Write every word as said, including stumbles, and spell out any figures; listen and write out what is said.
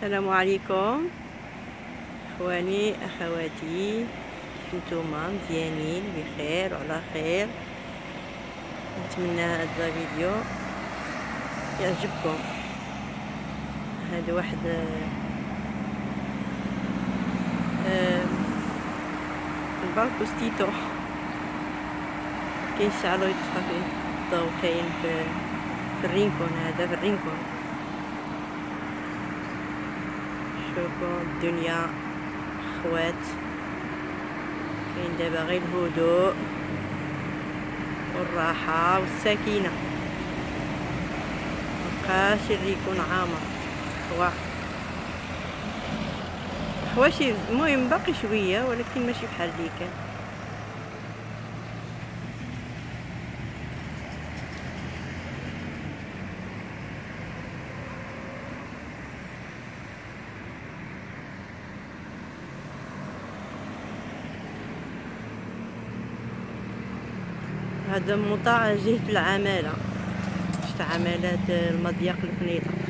السلام عليكم اخواني اخواتي، نتوما مزيانين بخير وعلى خير. نتمنى هذا الفيديو يعجبكم. هذا واحد آه الباركو ستيتو كيشعلو يطفى فيه الضو، كاين في الرينكون. هذا في الرينكون. شوفوا الدنيا خوات، كاين دابا غير الهدوء والراحة والسكينة، مبقاش الريكون عامر. خوا خوا شي المهم باقي شوية، ولكن ماشي بحال اللي كان. هذا مطاع جهة العمالة، شت عمالات المضيق الفنيطة.